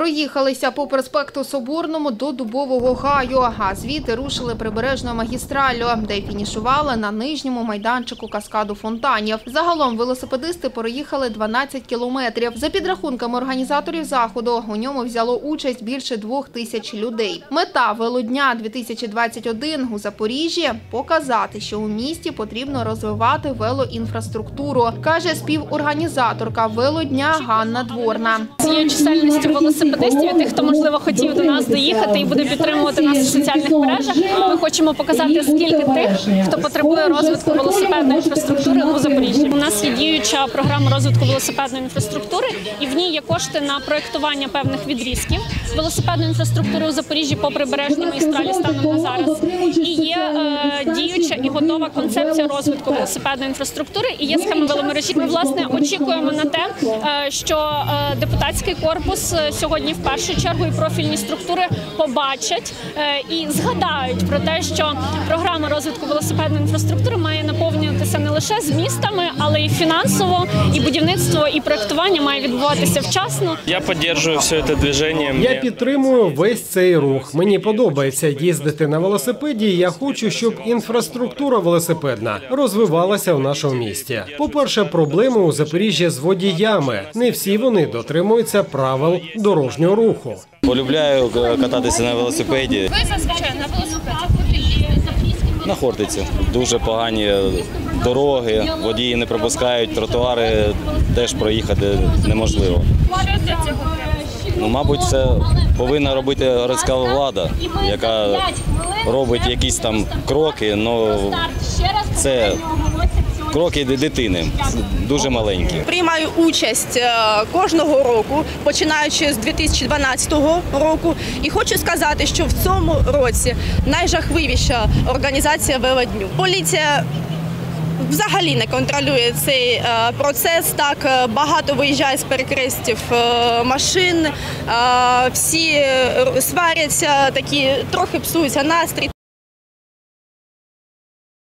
Проїхалися по проспекту Соборному до Дубового гаю, а звідти рушили прибережною магістраллю, де й фінішували на нижньому майданчику каскаду фонтанів. Загалом велосипедисти проїхали 12 кілометрів. За підрахунками організаторів заходу, у ньому взяло участь більше 2000 людей. Мета велодня 2021 у Запоріжжі – показати, що у місті потрібно розвивати велоінфраструктуру, каже співорганізаторка велодня Ганна Дворна. Цією чисельністю велосипедистів і тих, хто, можливо, хотів до нас доїхати і буде підтримувати нас у соціальних мережах, ми хочемо показати, скільки тих, хто потребує розвитку велосипедної інфраструктури у Запоріжжі. У нас є діюча програма розвитку велосипедної інфраструктури, і в ній є кошти на проєктування певних відрізків велосипедної інфраструктури у Запоріжжі по прибережній магістралі станом на зараз. І є діюча і готова концепція розвитку велосипедної інфраструктури, і є схема веломережі. Ми, власне, очікуємо на те, що депутатський корпус сьогодні в першу чергу і профільні структури побачать і згадають про те, що програма розвитку велосипедної інфраструктури має наповнюватися не лише змістами, але й фінансово, і будівництво, і проєктування має відбуватися вчасно. Я підтримую все це движення. Я підтримую весь цей рух. Мені подобається їздити на велосипеді, і я хочу, щоб інфраструктура велосипедна розвивалася в нашому місті. По-перше, проблеми у Запоріжжі з водіями. Не всі вони дотримуються правил дорожнього руху. Полюбляю кататися на велосипеді. Ви зазвичай на велосипеді куди їздите? На Хортиці. Дуже погані дороги, водії не пропускають, тротуари теж проїхати неможливо. Що для цього треба? Мабуть, це повинна робити городська влада, яка робить якісь там кроки, але це кроки дитини, дуже маленькі. Приймаю участь кожного року, починаючи з 2012 року. І хочу сказати, що в цьому році найжахливіша організація велодню. Поліція взагалі не контролює цей процес, так багато виїжджає з перехрестів машин, всі сваряться, такі трохи псуються настрій.